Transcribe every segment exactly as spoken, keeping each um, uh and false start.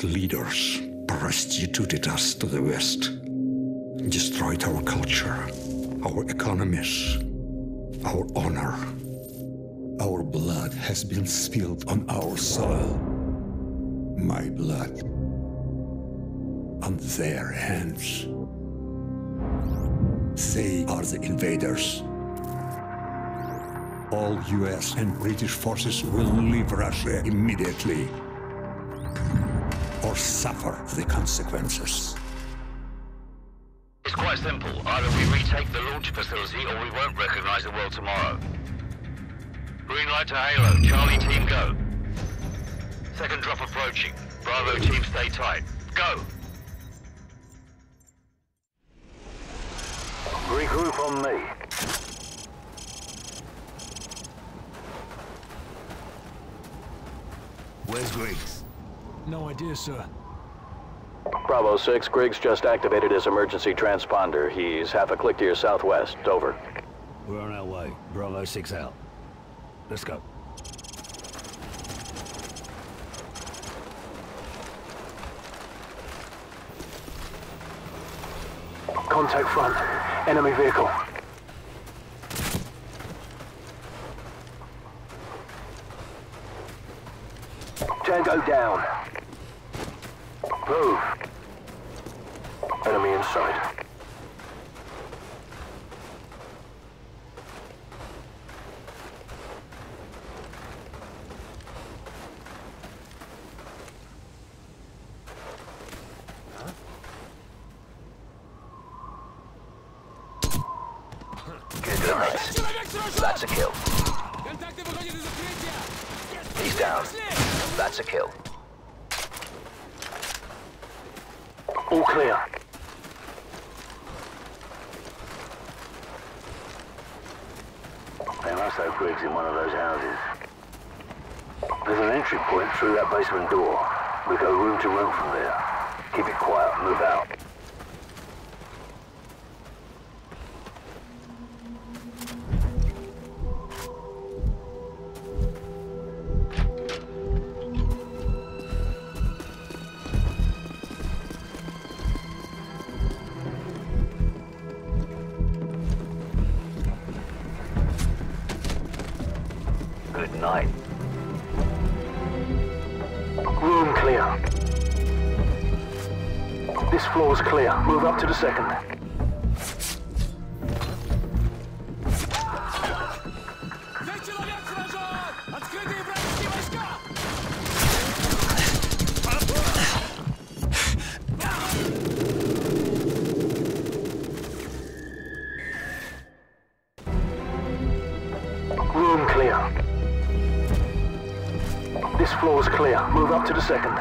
corrupt leaders prostituted us to the West, destroyed our culture, our economies, our honor. Our blood has been spilled on our soil. My blood on their hands. They are the invaders. All U S and British forces will leave Russia immediately, or suffer the consequences. It's quite simple. Either we retake the launch facility or we won't recognize the world tomorrow. Green light to Halo. Charlie team go. Second drop approaching. Bravo team stay tight. Go! Regroup on me. Where's Griggs? No idea, sir. Bravo six, Griggs just activated his emergency transponder. He's half a click to your southwest. Over. We're on our way. Bravo six out. Let's go. Contact front. Enemy vehicle. Tango down. Move. Enemy inside. Get to the mix. That's a kill. He's down. That's a kill. All clear. They must have Griggs in one of those houses. There's an entry point through that basement door. We go room to room from there. Keep it quiet, move out. Good night. Room clear. This floor's clear. Move up to the second. Room clear. This floor's clear. Move up to the second.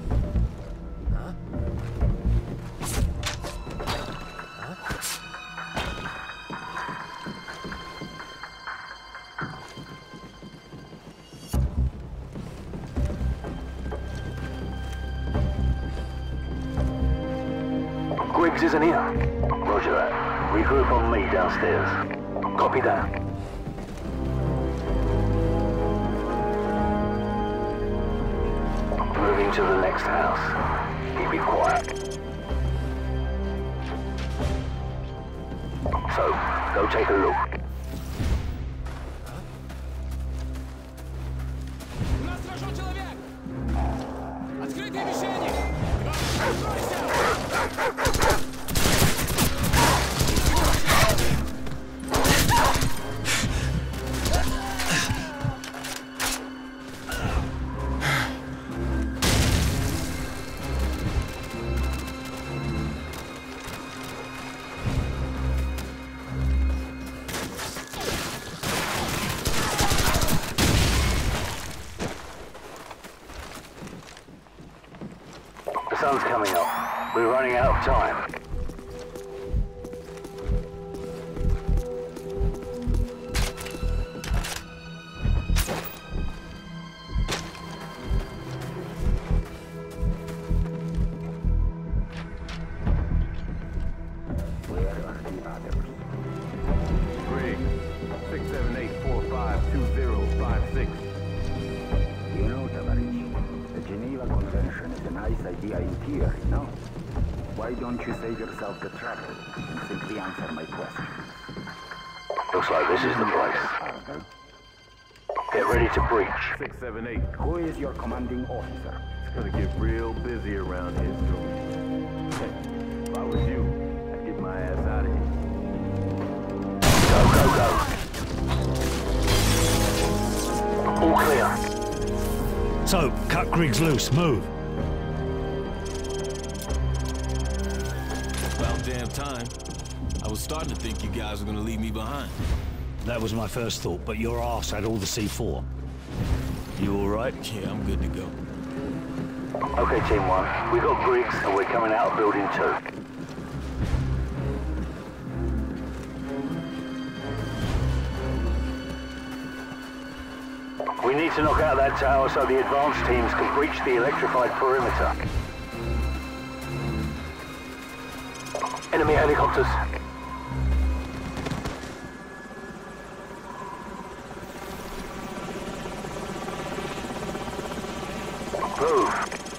Griggs isn't here. Roger that. Regroup on me downstairs. Copy that. Moving to the next house. Keep it quiet. So, go take a look. The sun's coming up. We're running out of time. Greg, six seven eight four five two zero five six. You know, Tavarich, the Geneva Convention is an ice idea in theory, no? Why don't you save yourself the trouble and simply answer my questions? Looks like this is the place. Harder. Get ready to breach. six seven eight. Who is your commanding officer? It's gonna get real busy around here soon. Hey, if I was you, I'd get my ass out of here. Go, go, go. All clear. So, cut Griggs loose, move. About damn time. I was starting to think you guys were gonna leave me behind. That was my first thought, but your ass had all the C four. You all right? Yeah, I'm good to go. Okay, Team One. We got Griggs and we're coming out of Building Two. We need to knock out that tower so the advanced teams can breach the electrified perimeter. Enemy helicopters. Move.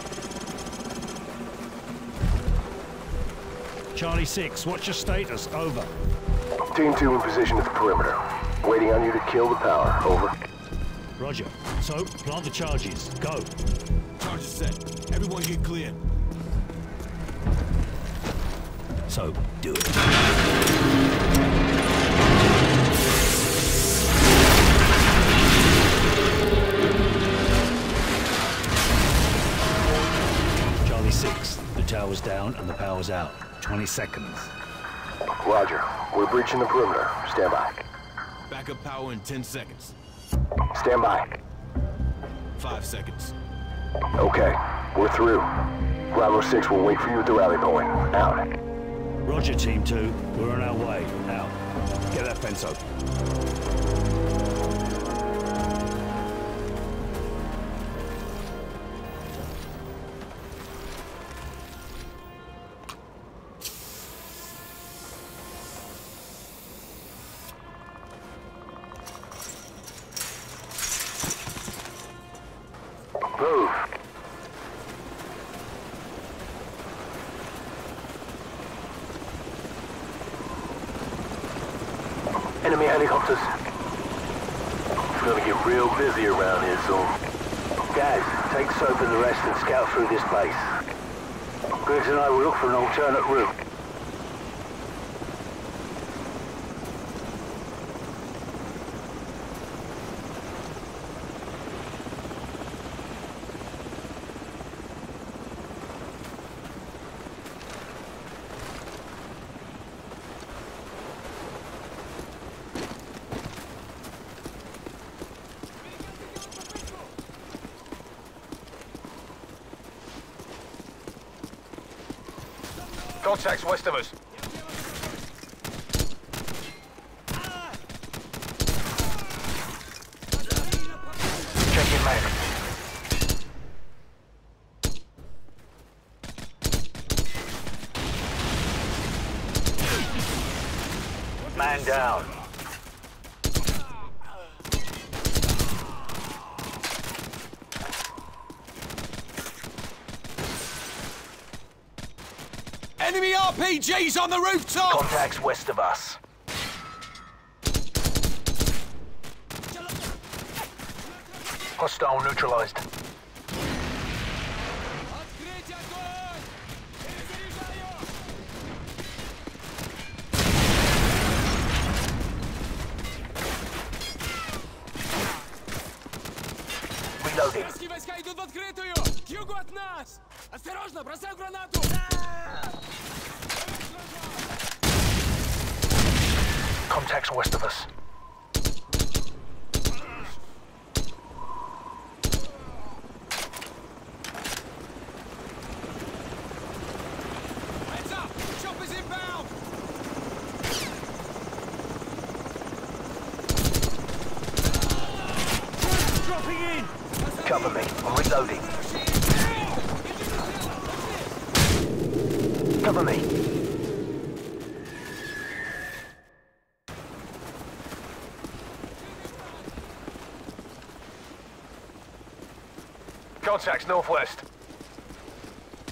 Charlie six, what's your status? Over. Team two in position at the perimeter. Waiting on you to kill the power. Over. Roger. So, plant the charges. Go. Charge is set. Everyone get clear. So, do it. Charlie six, the tower's down and the power's out. twenty seconds. Roger. We're breaching the perimeter. Stand by. Backup power in ten seconds. Stand by. Five seconds. Okay. We're through. Bravo six will wait for you at the rally point. Out. Roger, Team two. We're on our way. Out. Get that fence open. Move. Enemy helicopters. It's gonna get real busy around here soon. Guys, take Soap and the rest and scout through this base. Griggs and I will look for an alternate route. Contacts west of us. Check in, mate. Man down. Enemy R P Gs on the rooftop! Contacts west of us. Hostile neutralized. Reloading. Войска идут в открытую! К югу от нас! Осторожно, бросаю гранату! Contacts west of us. Heads up! Choppers inbound! Dropping in! Cover me. I'm reloading. Cover me. Contacts northwest.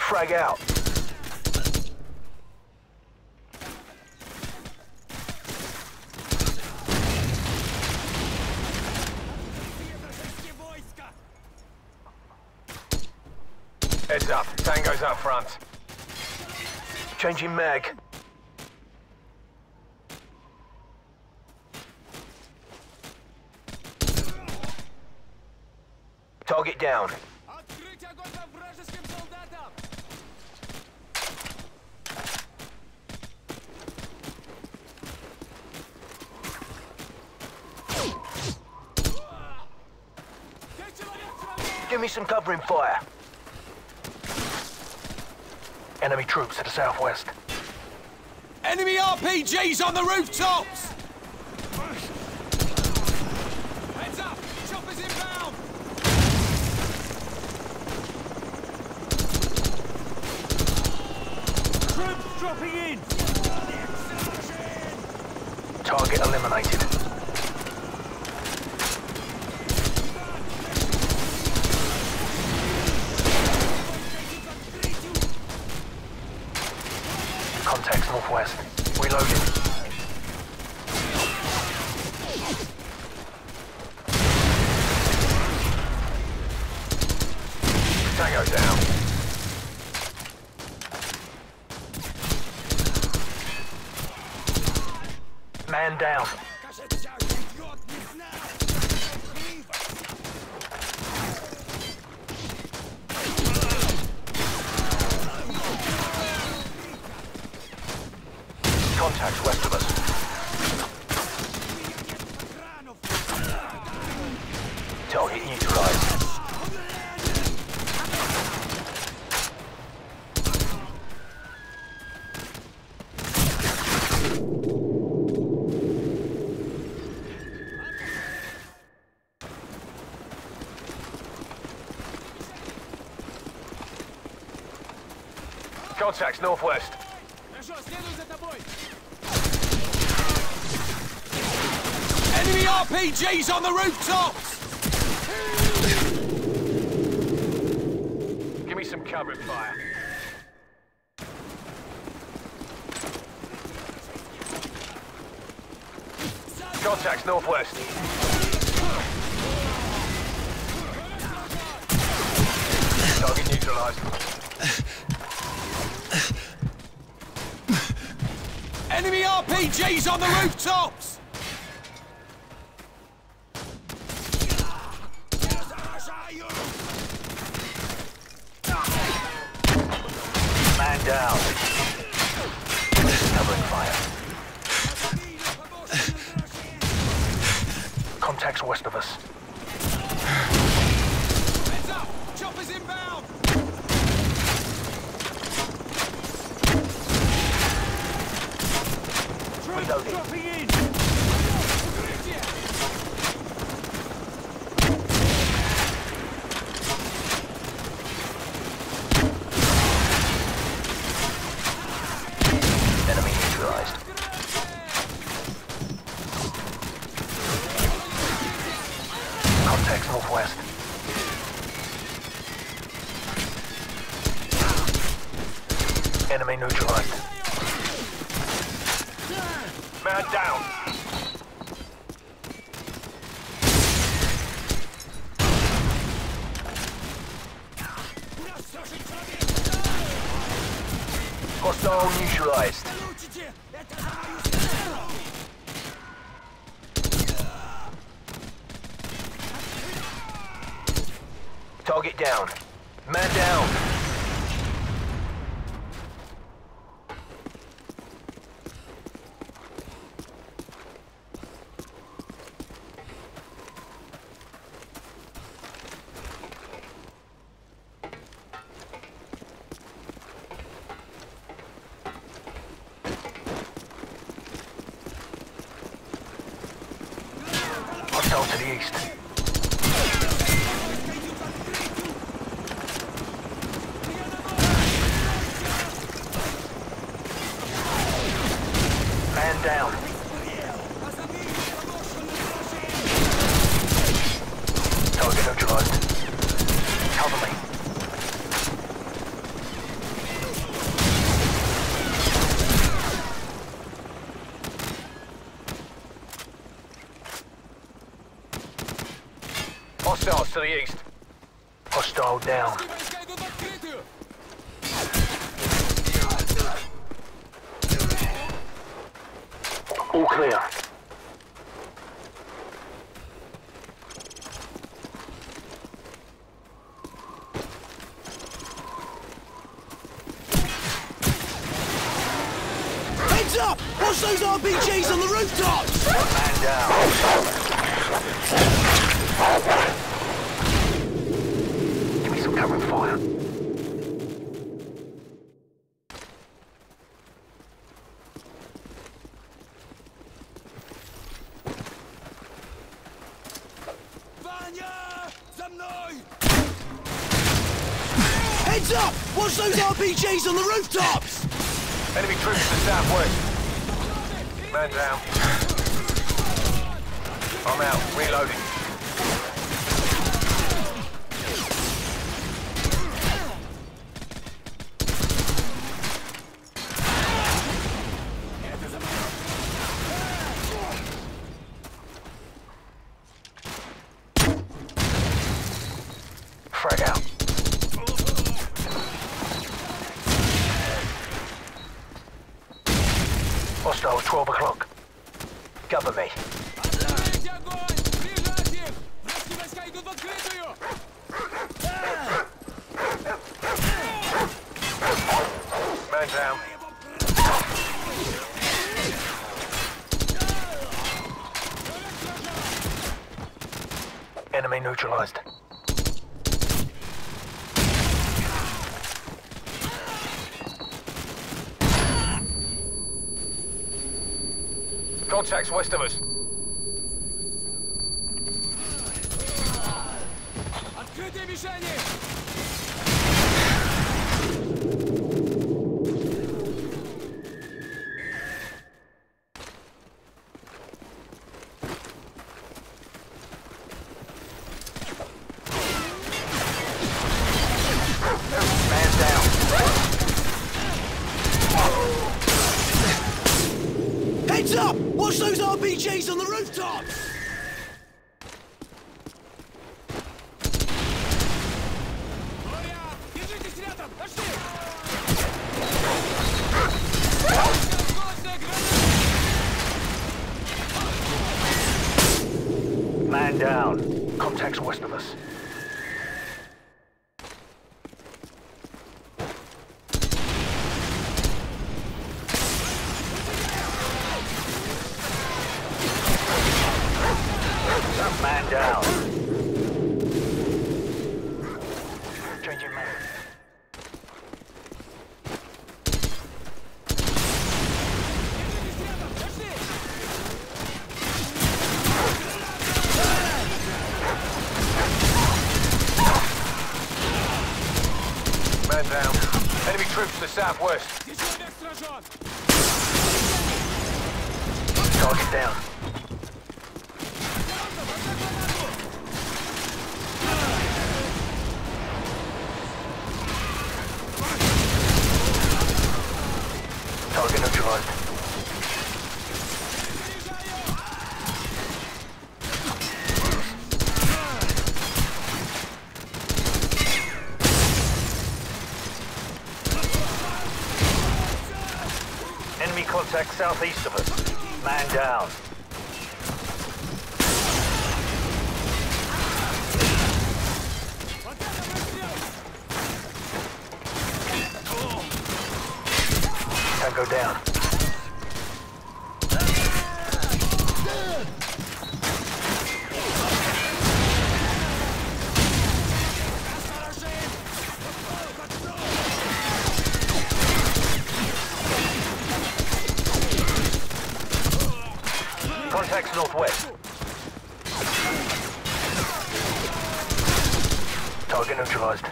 Frag out. Heads up. Tango's up front. Changing mag. Target down. Открыть огонь по вражеским солдатам! Give me some covering fire. Enemy troops to the southwest. Enemy R P Gs on the rooftops! Heads up! Choppers inbound! Troops dropping in! Target eliminated. Contacts northwest. Reloading. Tango down. Man down. Contacts west of us. Target neutralized. Contacts northwest. Хорошо, следуй за тобой! Enemy R P Gs on the rooftops! Give me some covering fire. Contacts northwest. Target neutralized. Enemy R P Gs on the rooftops! Man down. Covering fire. Contacts west of us. Heads up! Choppers inbound! Reloading. Dropping in! Enemy neutralized. Contacts northwest. Enemy neutralized. Man down. Hostile neutralized. Target down. Man down. Hostile to the east. Man down. Target neutralized. Cover me. to the east. Hostile down. Войска идут в открытую! All clear. Heads up! Watch those R P Gs on the rooftops! Man down. Give me some cover and fire. Ваня! За мной! Heads up! Watch those R P Gs on the rooftops! Enemy troops to the southwest. Man down. I'm out. Reloading. Frag out. Hostile, twelve o'clock. Cover me. Откройте огонь! Прижать их! Вражеские войска идут в открытую! Man down. Enemy neutralized. Contacts west of us. Открытые мишени! Man down. Heads up! Watch those R P Gs on the rooftops! Боря! Держитесь рядом! Пошли! Осколочная граната! Man down. Contacts west of us. Man down. Changing man. Держитесь рядом! Пошли! Man down. Enemy troops to the southwest. Здесь человек сражен! Target down. Target neutralized. Enemy contact southeast of us. Man down. Tango down. Contacts northwest. Target neutralized.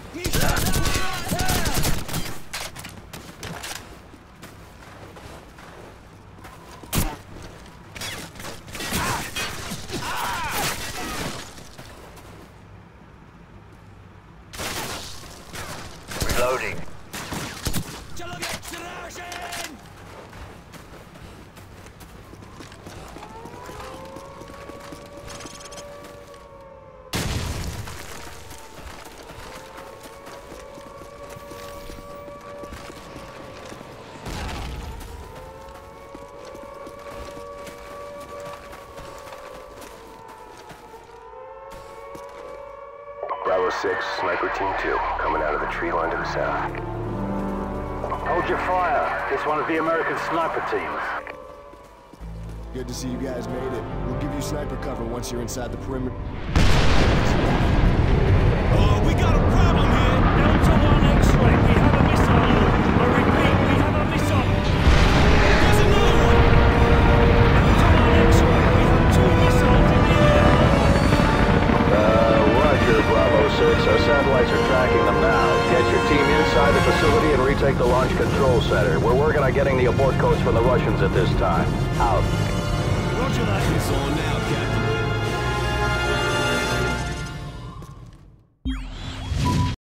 Reloading. Человек сражен! six, Sniper Team two, coming out of the tree line to the south. Hold your fire. It's one of the American sniper teams. Good to see you guys made it. We'll give you sniper cover once you're inside the perimeter. Oh, we got a problem here! Delta one X-ray, we have a missile. I repeat, we have a missile. There's another one! Delta one X-ray, we have two missiles in the air. Uh, roger, Bravo six. Our satellites are tracking them now. Get your team inside the facility and retake the launch control center. We're working on getting the abort codes from the Russians at this time. Out. Roger that. It's on now, Captain.